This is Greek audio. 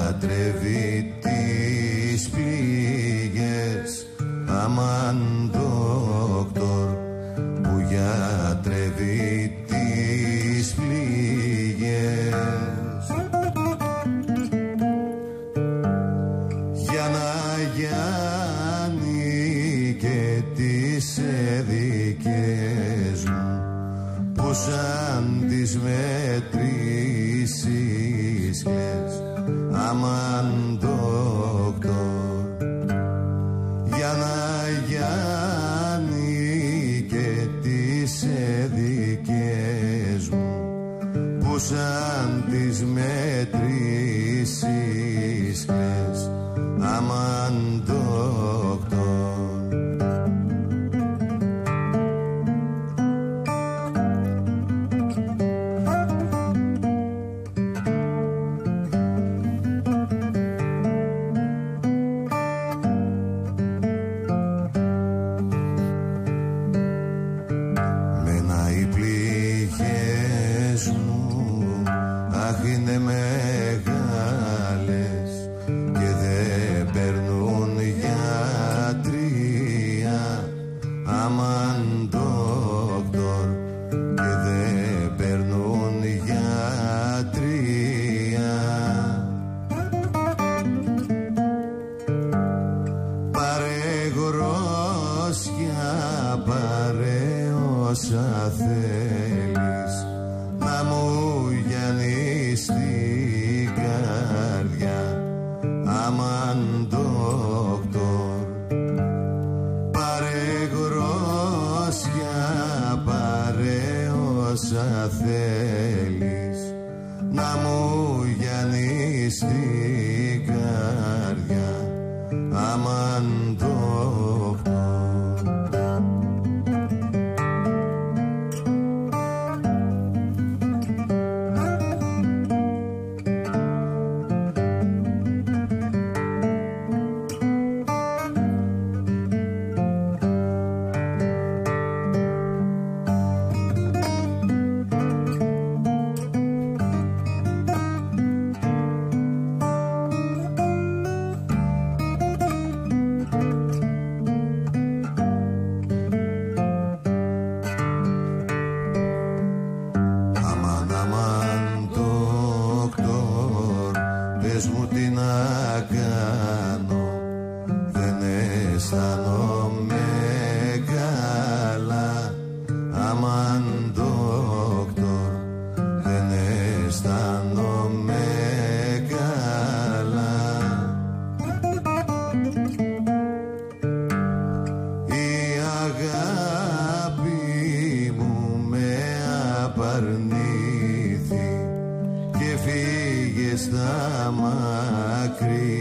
γιατρεύει τις πληγές. Αμάν δόκτωρ που γιατρεύει τις πληγές. Για να γιάνει και τις δικές μου που σαν τις μετρήσεις κλαις. Αμάν δόκτωρ για να γιάνει και τις δικές μου που σαν τις μετρήσεις κλαις. Αμάν δόκτωρ. Μένα οι πληγές μου αχ είναι μεγάλες και δεν παίρνουν γιατρία. Αμάν δόκτωρ και δεν παίρνουν γιατρία. Πάρε γρόσια, πάρε όσα θέλεις να μου γιάνεις την καρδιά. Αμάν δόκτωρ πάρε γρόσια, πάρε όσα θέλεις να μου γιάνεις την καρδιά. Αμάν δόκτωρ. Πες μου τι να κάνω, δεν αισθάνομαι καλά. Αμάν δόκτωρ, δεν αισθάνομαι καλά. Η αγάπη μου με απαρνήθη και φύγε στα μακριά.